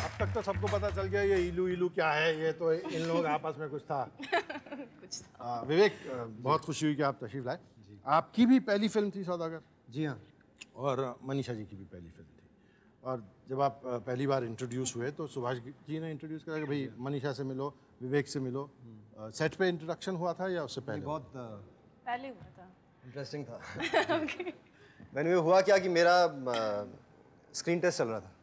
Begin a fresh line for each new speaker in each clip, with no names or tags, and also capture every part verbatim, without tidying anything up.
अब तक तो सबको पता चल गया ये इलू इलू क्या है, ये तो इन लोगों के आपस में कुछ था।
कुछ था।
आ, विवेक, बहुत खुशी हुई कि आप तशरीफ लाए। आपकी भी पहली फिल्म थी सौदागर?
जी हाँ।
और मनीषा जी की भी पहली फिल्म थी। और जब आप पहली बार इंट्रोड्यूस हुए तो सुभाष जी ने इंट्रोड्यूस करा कि भाई मनीषा से मिलो, विवेक से मिलो। सेट पे इंट्रोडक्शन हुआ था या उससे पहले?
बहुत
पहले हुआ था।
इंटरेस्टिंग था। मैंने हुआ क्या कि मेरा स्क्रीन टेस्ट चल रहा था।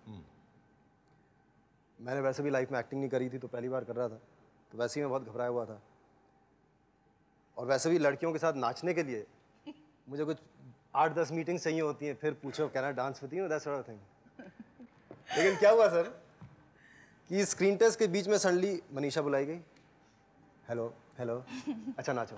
मैंने वैसे भी लाइफ में एक्टिंग नहीं करी थी, तो पहली बार कर रहा था, तो वैसे ही मैं बहुत घबराया हुआ था। और वैसे भी लड़कियों के साथ नाचने के लिए मुझे कुछ आठ दस मीटिंग्स चाहिए होती हैं, फिर पूछो can I dance with you, that sort of thing. लेकिन क्या हुआ सर कि स्क्रीन टेस्ट के बीच में सडनली मनीषा बुलाई गई। हेलो हेलो, अच्छा नाचो।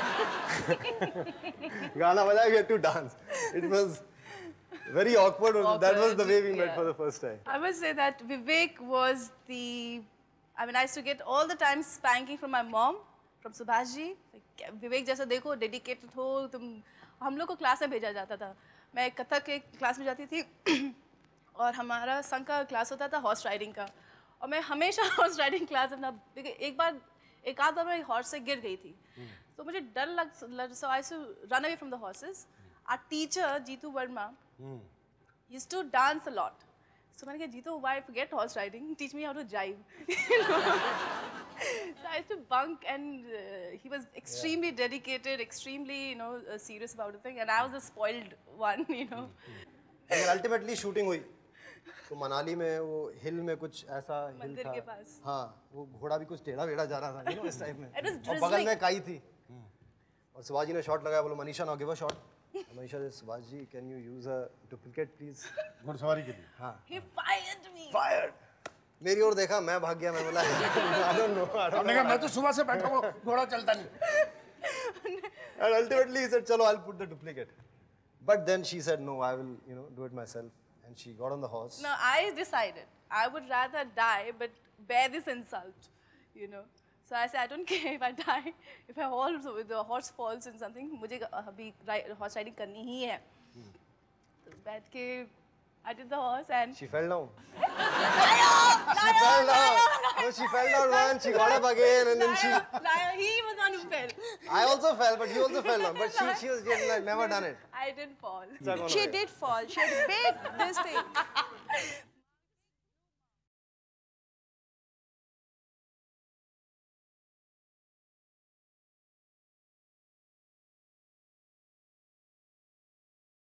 गाना बजा, we had to dance. It was very awkward. awkward. That was the way we yeah. met for the first time.
I must say that Vivek was the, I mean, I used to get all the time spanking from my mom, from Subhash ji. Vivek जैसा देखो, dedicated हो तुम। हम लोग को class में भेजा जाता था। मैं कथक के क्लास में जाती थी और हमारा संघ का क्लास होता था हॉर्स राइडिंग का, और मैं हमेशा हॉर्स राइडिंग क्लास अपना एक बार एक आध बार मैं हॉर्स से गिर गई थी, तो मुझे डर लग, so I used to run away from the horses. Our teacher Jeetu Verma Hmm. used to dance a lot. So मैंने कहा Jitu, why forget horse riding? Teach me how to jive. You know? So I used to bunk, and uh, he was extremely yeah. dedicated, extremely you know uh, serious about the thing, and I was the spoiled one, you know.
And ultimately shooting हुई, तो मनाली में वो हिल में कुछ ऐसा
मंदिर के पास,
हाँ वो घोड़ा भी कुछ टेढ़ा वेढ़ा जा रहा था, you know, इस टाइप में।
और
बगल में काई थी, और शिवाजी ने शॉट लगाया, बोलो Manisha now give a shot. Manisha ने Shivaji ji can you use a duplicate please,
घुड़सवारी के लिए।
हाँ,
he fired me.
fired. मेरी ओर देखा, मैं भाग गया, मैं बोला I don't know, I don't know.
मैं तो सुबह से बैठा हूँ, घोड़ा चलता नहीं।
And ultimately he said चलो I'll put the duplicate, but then she said no, I will you know do it myself, and she got on the horse.
No, I decided I would rather die but bear this insult, you know. So I said, I don't care if I die, if I fall, if the horse falls in something, मुझे अभी horse riding करनी ही है। तो बैठ के I did the horse and
she fell down. She fell down. No, she fell down once. She got up again, and then she.
He was the one who fell.
I also fell, but you also fell down. But she, she was just like never done it.
I didn't fall.
She did fall. She had big this thing.